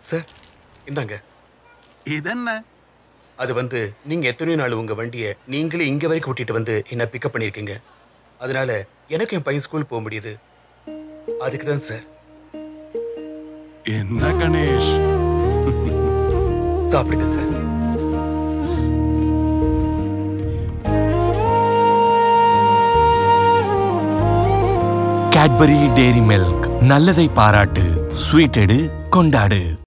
Sir இந்தாங்க. இதென்ன? அது வந்து நீங்க எத்தனை நாள் உங்க வண்டியை நீங்களே இங்க வரைக்கும் கூட்டிட்டு வந்து என்ன பிக்கப் பண்ணிருக்கீங்க. அதனால எனக்கு என் பையன் ஸ்கூல் போக முடியுது. அதுக்கு தான் சார். என்ன கணேஷ்? சாப்பிடுங்க சார். கேட்பரி டெய்ரி மில்க் நல்லதை பாராட்டு, ஸ்வீட் எடு, கொண்டாடு.